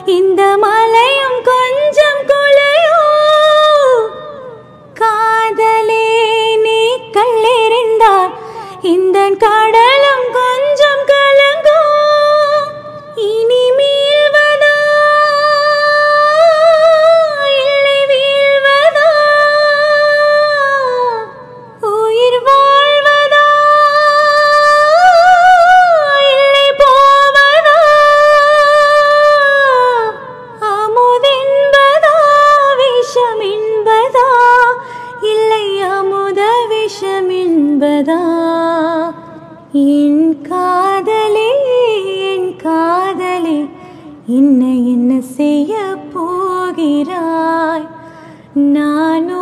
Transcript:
இந்த மலையும் கொஞ்சம் குலையோ காதலே நீ கல்லெறிந்தால் இந்த கடலும் கொஞ்சம் கலங்கோ இனி மீள்வதா இல்லை வீழ்வதா உயிர் வாழ்வதா இல்லை போவதா அமுதென்பதா விஷமென்பதா இல்லை அமுத விஷமென்பதா என் காதலே என்ன என்ன செய்ய போகிறாய் நான்